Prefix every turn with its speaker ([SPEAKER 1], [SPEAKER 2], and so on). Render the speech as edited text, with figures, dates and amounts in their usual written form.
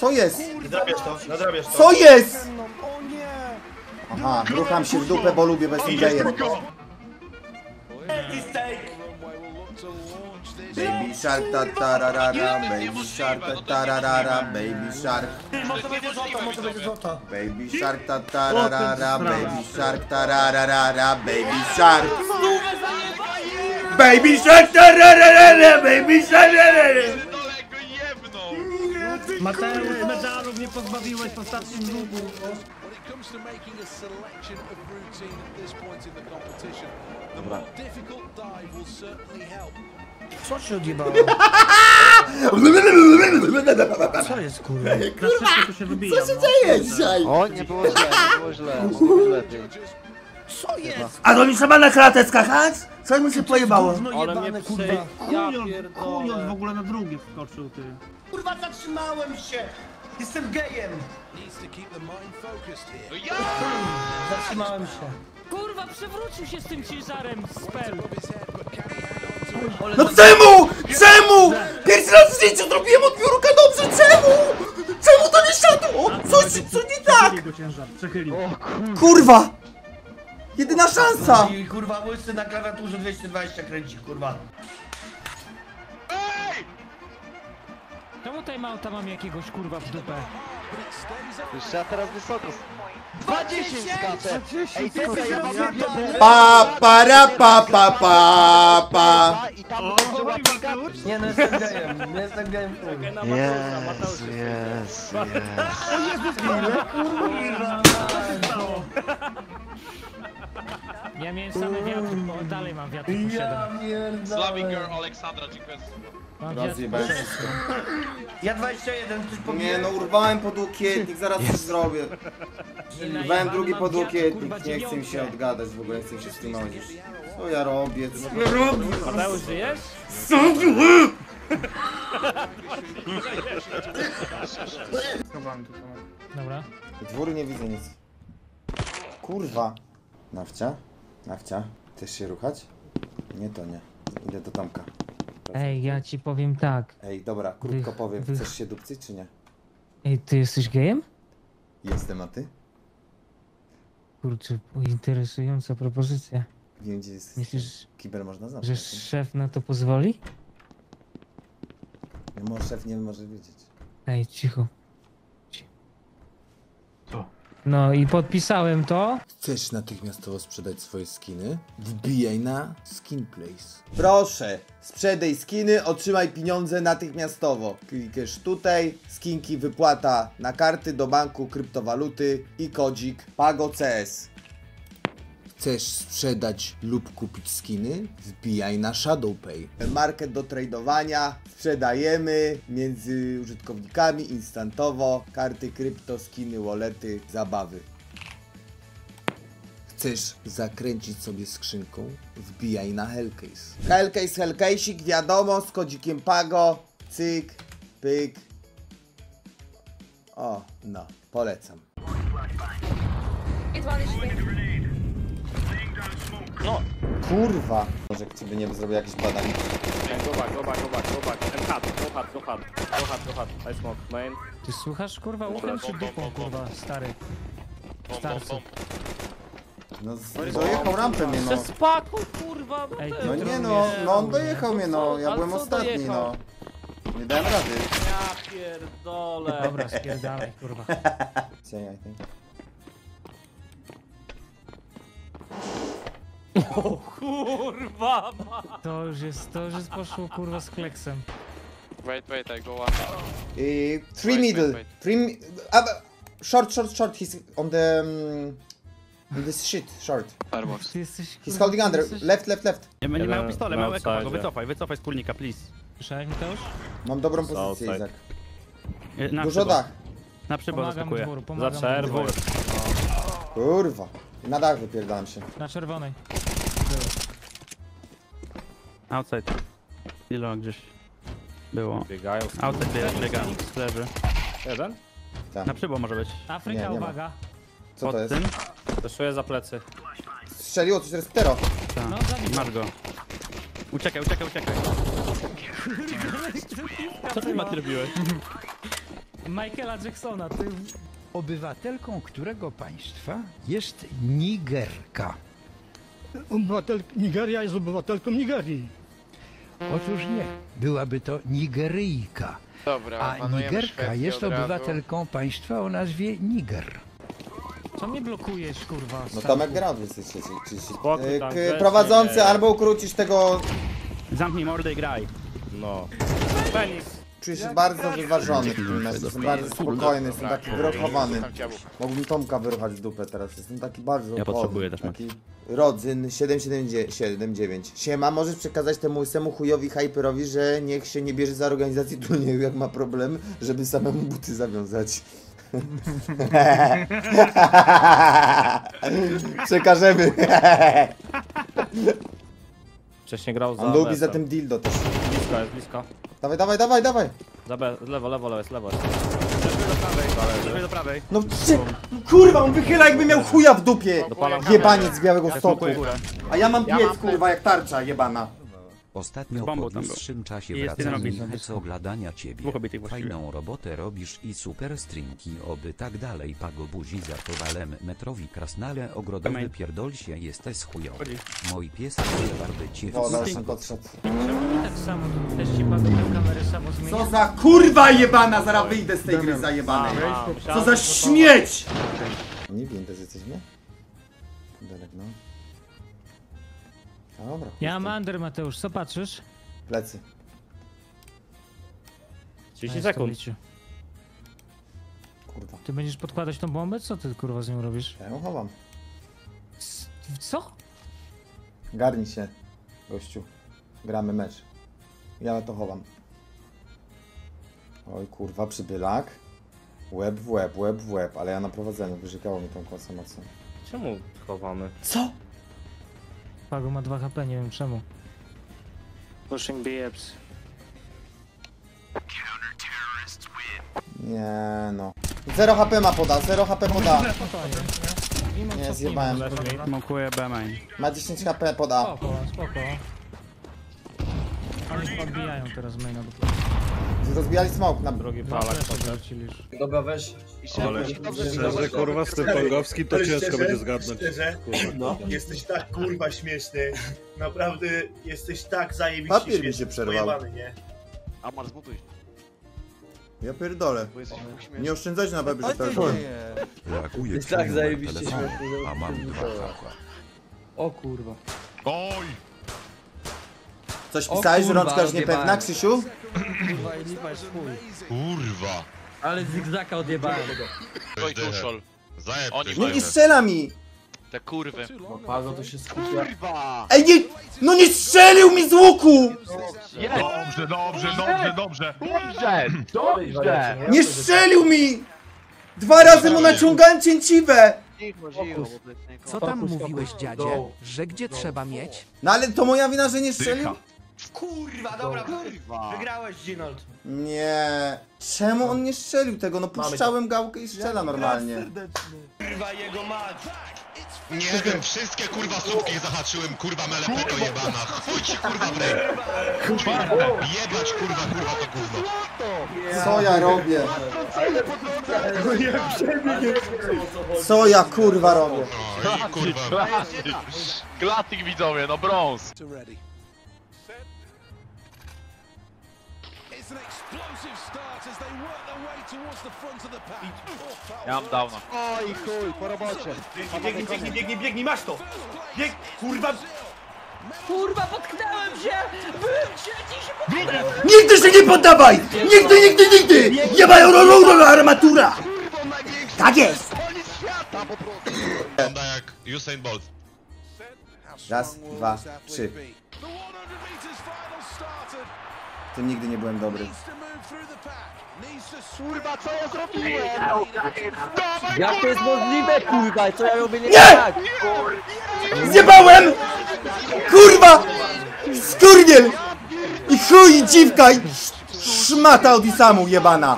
[SPEAKER 1] Co jest?
[SPEAKER 2] Nadrabiasz to.
[SPEAKER 1] Co jest? Aha, rucham się w dupę, bo lubię bez gejem. Baby shark ta tararara, baby shark ta tararara, baby shark.
[SPEAKER 2] Może będzie złota.
[SPEAKER 1] Baby shark ta tararara, baby shark tararara, baby shark. Baby shark tararara, baby shark tararara.
[SPEAKER 3] Mateusz, medalów nie pozbawiłeś w ostatnim długu. Co się odjebało? Co jest kurwa?
[SPEAKER 1] Kurwa,
[SPEAKER 3] się wybijam,
[SPEAKER 1] co się dzieje dzisiaj?
[SPEAKER 4] O, nie było źle, nie było źle, mogło być lepiej.
[SPEAKER 3] Co jest?
[SPEAKER 1] A to mi trzeba na klatę skakać? Co mi się pojebało?
[SPEAKER 3] Gówno
[SPEAKER 5] Ale mnie
[SPEAKER 3] jebane, kurwa. Kunion w ogóle na drugie wskoczył, ty.
[SPEAKER 2] Kurwa, zatrzymałem się! Jestem gejem! Zatrzymałem się.
[SPEAKER 6] Kurwa, przewrócił się z tym ciężarem spell.
[SPEAKER 1] No czemu? Czemu? Pierwszy raz w życiu zrobiłem od biurka dobrze, czemu? Czemu to nie siadło? Co nie tak?
[SPEAKER 3] Przechylił go ciężar, przechylił.
[SPEAKER 1] Kurwa! Jedyna szansa!
[SPEAKER 2] I kurwa, łysy na klawiaturze 220 kręci, kurwa.
[SPEAKER 6] Czemu timeouta mam jakiegoś kurwa w dupę?
[SPEAKER 4] Już trzeba teraz wysoko. 20 skacze! Ej, tutaj ja mam
[SPEAKER 1] Pa, para, pa, pa, pa, pa.
[SPEAKER 4] I tam będzie łapika.
[SPEAKER 2] Nie no, jestem gejem, jestem gejem.
[SPEAKER 4] Jezu, Jezu,
[SPEAKER 6] Ja miałem same wiatry, bo dalej mam wiatry po 7.
[SPEAKER 2] Ja pierdolę.
[SPEAKER 7] Slavic Girl Aleksandra, dziękuję.
[SPEAKER 6] Mam wiatry po 6.
[SPEAKER 2] Ja 21, coś
[SPEAKER 1] Nie
[SPEAKER 2] pobiłem.
[SPEAKER 1] no, urwałem podłokietnik, zaraz coś zrobię. Urwałem drugi podłokietnik, nie chcę mi się odgadać w ogóle, nie chcę mi się streamować już. Co ja robię? Co ja robię?
[SPEAKER 6] Mateusz, żyjesz? Dobra.
[SPEAKER 1] Dwór nie widzę nic. Kurwa. Nawcia? Nawcia? Chcesz się ruchać? Nie, to nie. Idę do Tomka.
[SPEAKER 6] Ej, ja ci powiem tak.
[SPEAKER 1] Ej, dobra, krótko powiem. Chcesz się dupcyć czy nie?
[SPEAKER 6] Ej, ty jesteś gejem?
[SPEAKER 1] Jestem, a ty?
[SPEAKER 6] Kurczę, interesująca propozycja.
[SPEAKER 1] Nie wiem, gdzie jest.
[SPEAKER 6] Myślisz,
[SPEAKER 1] Kibel można znać.
[SPEAKER 6] że szef na to pozwoli?
[SPEAKER 1] No, może szef nie może wiedzieć.
[SPEAKER 6] Ej, cicho. No i podpisałem to.
[SPEAKER 1] Chcesz natychmiastowo sprzedać swoje skiny? Wbijaj na Skinplace. Proszę, sprzedaj skiny, otrzymaj pieniądze natychmiastowo. Klikasz tutaj, skinki wypłata na karty do banku, kryptowaluty i kodzik PagoCS. Chcesz sprzedać lub kupić skiny? Wbijaj na ShadowPay. Market do tradowania, sprzedajemy między użytkownikami instantowo, karty krypto, skiny, wallety, zabawy. Chcesz zakręcić sobie skrzynką? Wbijaj na Hellcase. Hellcase'ik, wiadomo, z kodzikiem Pago, cyk, pyk. O, no, polecam.
[SPEAKER 7] No.
[SPEAKER 1] Kurwa! Może ciebie nie zrobił jakieś badanie.
[SPEAKER 5] Go back. Go hard. I smoke, main.
[SPEAKER 6] Ty słuchasz kurwa uchem czy dupą kurwa, stary? Starcy.
[SPEAKER 1] No dojechał rampę mnie no.
[SPEAKER 6] Spakuj kurwa! Ej,
[SPEAKER 1] No nie no, no on dojechał mnie no, ja byłem ostatni no. Nie dałem rady.
[SPEAKER 5] Ja pierdolę.
[SPEAKER 6] Dobra, spierdalaj kurwa.
[SPEAKER 1] I think.
[SPEAKER 5] Kurwa ma.
[SPEAKER 6] To już jest poszło kurwa z kleksem.
[SPEAKER 7] Wait, I go one.
[SPEAKER 1] Three middle.
[SPEAKER 7] Wait.
[SPEAKER 1] Short. He's on the in this shit. Short.
[SPEAKER 7] Firebox.
[SPEAKER 6] Ty jesteś
[SPEAKER 1] He's
[SPEAKER 6] kurwa,
[SPEAKER 1] holding under.
[SPEAKER 6] jesteś...
[SPEAKER 1] Left.
[SPEAKER 5] Nie mają pistolet, mają eko,
[SPEAKER 3] outside,
[SPEAKER 5] wycofaj z wspólnika, please.
[SPEAKER 6] Słyszałeś Mateusz?
[SPEAKER 1] Mam dobrą pozycję,
[SPEAKER 3] outside.
[SPEAKER 1] Izak.
[SPEAKER 5] Na
[SPEAKER 1] Dużo
[SPEAKER 5] przybo.
[SPEAKER 1] dach.
[SPEAKER 5] Na przybo
[SPEAKER 6] Pomagam
[SPEAKER 5] zaskakuję.
[SPEAKER 6] dwór, pomagam
[SPEAKER 3] Za czerwą.
[SPEAKER 6] dwór.
[SPEAKER 1] Kurwa. Na dach wypierdalam się.
[SPEAKER 6] Na czerwonej.
[SPEAKER 5] Outside. Ilo gdzieś było.
[SPEAKER 3] Biegają.
[SPEAKER 5] Outside biega, leży.
[SPEAKER 3] Jeden?
[SPEAKER 5] Na przybo może być.
[SPEAKER 6] Afryka,
[SPEAKER 1] Nie ma.
[SPEAKER 6] uwaga.
[SPEAKER 1] Co
[SPEAKER 5] Pod
[SPEAKER 1] to jest?
[SPEAKER 5] tym.
[SPEAKER 3] Zeszuję za plecy.
[SPEAKER 1] Strzeliło coś resptero.
[SPEAKER 5] Tak.
[SPEAKER 6] No, zabij.
[SPEAKER 5] Masz go. Uciekaj. Co ty Mati robiłeś?
[SPEAKER 6] Michaela Jacksona, ty...
[SPEAKER 8] Obywatelką którego państwa jest Nigerka?
[SPEAKER 6] Nigeria jest obywatelką Nigerii.
[SPEAKER 8] Otóż nie. Byłaby to Nigeryjka.
[SPEAKER 7] Dobra,
[SPEAKER 8] A
[SPEAKER 7] panujemy
[SPEAKER 8] Nigerka
[SPEAKER 7] Szwecję
[SPEAKER 8] jest
[SPEAKER 7] od razu.
[SPEAKER 8] obywatelką państwa o nazwie Niger.
[SPEAKER 6] Co mnie blokujesz, kurwa?
[SPEAKER 1] No
[SPEAKER 6] Stanku?
[SPEAKER 1] Tomek grał 230.
[SPEAKER 5] Spokój, tak, weź,
[SPEAKER 1] Prowadzący,
[SPEAKER 5] nie.
[SPEAKER 1] albo ukrócisz tego...
[SPEAKER 5] Zamknij mordę i graj.
[SPEAKER 3] No.
[SPEAKER 1] Czuję się bardzo wyważony w tym meczu, jestem bardzo spokojny, jestem taki wyrochowany. Mógłbym Tomka wyruchać w dupę teraz, jestem taki bardzo
[SPEAKER 5] Ja
[SPEAKER 1] opowny,
[SPEAKER 5] potrzebuję też
[SPEAKER 1] taki Rodzyn 779. Siema, możesz przekazać temu łysemu chujowi hyperowi, że niech się nie bierze za organizację turnieju, jak ma problem, żeby samemu buty zawiązać. Przekażemy.
[SPEAKER 3] Wcześniej grał za
[SPEAKER 1] On lubi
[SPEAKER 3] BS-em.
[SPEAKER 1] za tym dildo też.
[SPEAKER 3] Blisko jest, blisko.
[SPEAKER 1] Dawaj, dawaj, dawaj, dawaj.
[SPEAKER 3] Za B, lewo jest.
[SPEAKER 5] Przejdź do prawej.
[SPEAKER 1] No kurwa, on wychyla jakby miał chuja w dupie.
[SPEAKER 3] Dopalam
[SPEAKER 1] Jebaniec z Białego Stoku.
[SPEAKER 5] Smokuję górę.
[SPEAKER 1] A ja mam piec, kurwa, jak tarcza jebana.
[SPEAKER 9] Ostatnio
[SPEAKER 5] Z bombą
[SPEAKER 9] po
[SPEAKER 5] tam był.
[SPEAKER 9] dłuższym czasie
[SPEAKER 5] I jest
[SPEAKER 9] wracam
[SPEAKER 5] jeden
[SPEAKER 9] z oglądania ciebie.
[SPEAKER 5] Dwóch obitych właściwie.
[SPEAKER 9] Fajną robotę robisz i super streamki, oby tak dalej. Pago buzi za kowalem metrowi krasnale ogrodowy
[SPEAKER 5] Amen.
[SPEAKER 9] pierdol się jesteś chujowy.
[SPEAKER 5] Chodzi.
[SPEAKER 9] Mój pies ale barwy cię
[SPEAKER 1] O,
[SPEAKER 9] w
[SPEAKER 1] zaraz tam podszedł.
[SPEAKER 6] Tak samo, też ci padł kamerę samo zmienia.
[SPEAKER 1] Co za kurwa jebana, zaraz wyjdę z tej gry zajebanej. Co za śmieć! Nie wiem, też jesteśmy? Dalek, no. Dobra.
[SPEAKER 6] Ja mam under, Mateusz, co patrzysz?
[SPEAKER 1] Plecy.
[SPEAKER 3] 30 sekund.
[SPEAKER 6] Stolicie.
[SPEAKER 1] Kurwa.
[SPEAKER 6] Ty będziesz podkładać tą bombę? Co ty, kurwa, z nią robisz?
[SPEAKER 1] Ja ją chowam.
[SPEAKER 6] Co?
[SPEAKER 1] Garnij się, gościu. Gramy mecz. Ja to chowam. Oj kurwa, przybylak. Łeb w łeb, łeb w łeb, ale ja na prowadzeniu, wyżygało mi tą kosę mocno.
[SPEAKER 3] Czemu chowamy?
[SPEAKER 1] Co?
[SPEAKER 6] Pago ma 2 HP, nie wiem czemu. Pushing BFs.
[SPEAKER 1] Nie no. 0 HP ma poda, 0 HP poda. Nie, zjebałem.
[SPEAKER 5] Smokuję B main.
[SPEAKER 1] Ma 10 HP poda.
[SPEAKER 6] Spoko. Oni podbijają teraz maina do
[SPEAKER 1] Rozbijali smoke na...
[SPEAKER 3] Drugi
[SPEAKER 6] Dwa
[SPEAKER 3] palak.
[SPEAKER 6] flesze wrócili już.
[SPEAKER 2] Dobra, weź.
[SPEAKER 4] Ale
[SPEAKER 10] Szczerze, kurwa, z tym Pongowskim to ciężko będzie zgadnąć.
[SPEAKER 2] Szczerze,
[SPEAKER 10] Kurwa.
[SPEAKER 2] jesteś tak kurwa śmieszny. Naprawdę jesteś tak zajebiście
[SPEAKER 1] Papier mi
[SPEAKER 2] śmieszny.
[SPEAKER 1] się przerwał.
[SPEAKER 2] Pojebany, nie?
[SPEAKER 4] Amar, zmutuj.
[SPEAKER 1] Ja pierdolę.
[SPEAKER 4] Bo jesteś śmieszny.
[SPEAKER 1] Nie oszczędzajcie na baby, że to
[SPEAKER 9] Reaguje
[SPEAKER 2] Jest tak zajebiście
[SPEAKER 9] telefonu,
[SPEAKER 2] śmieszny,
[SPEAKER 9] a mam 2 hacha.
[SPEAKER 2] O kurwa.
[SPEAKER 7] Oj!
[SPEAKER 1] Coś pisałeś, że rączka już niepewna, Krzysiu?
[SPEAKER 2] Kurwa i lipa jest chuj.
[SPEAKER 7] Kurwa!
[SPEAKER 2] Ale zigzaka odjebałem.
[SPEAKER 7] Oj, tuszol. Oni
[SPEAKER 1] No
[SPEAKER 7] mają
[SPEAKER 1] nie strzela mi!
[SPEAKER 7] te kurwy.
[SPEAKER 2] Pago to się skupia.
[SPEAKER 4] Kurwa!
[SPEAKER 1] Ej, nie! No nie strzelił mi z łuku!
[SPEAKER 7] Dobrze!
[SPEAKER 4] Dobrze!
[SPEAKER 1] Nie strzelił mi! 2 razy mu naciągałem cięciwe!
[SPEAKER 4] Co
[SPEAKER 2] tam
[SPEAKER 8] mówiłeś, dziadzie? Że gdzie trzeba mieć?
[SPEAKER 1] No ale to moja wina, że nie strzelił?
[SPEAKER 2] Kurwa, dobra.
[SPEAKER 4] Kurwa!
[SPEAKER 2] Wygrałeś, Ginold.
[SPEAKER 1] Nie. Czemu on nie strzelił tego? No puszczałem gałkę i strzela normalnie.
[SPEAKER 2] Kurwa, jego mać.
[SPEAKER 7] Nie wiem, wszystkie kurwa słupki zahaczyłem, kurwa melepeto jebana. Chuj ci kurwa w ryj. Jebać kurwa to gówno.
[SPEAKER 1] Co ja robię? Co ja kurwa robię?
[SPEAKER 7] No i kurwa. Klatik widzowie, no brąz. Ja mam downa.
[SPEAKER 4] Oj chuj, po robocie.
[SPEAKER 2] Biegnij, masz to. Kurwa.
[SPEAKER 6] Kurwa, potknąłem się! Byłem trzeci się
[SPEAKER 1] Nigdy się nie poddawaj! Nigdy! Jebaj armatura! Tak jest!
[SPEAKER 7] Wygląda jak Usain Bolt.
[SPEAKER 1] Raz, 2, 3. Tu nigdy nie byłem dobry.
[SPEAKER 4] Kurwa, co ja zrobiłem?
[SPEAKER 2] Jak to jest możliwe, kurwa? Co ja robię nie
[SPEAKER 1] Nie!
[SPEAKER 2] tak?
[SPEAKER 1] Zjebałem! Kurwa! Skurwiel! I chuj, i dziwka, i szmata od Isamu jebana!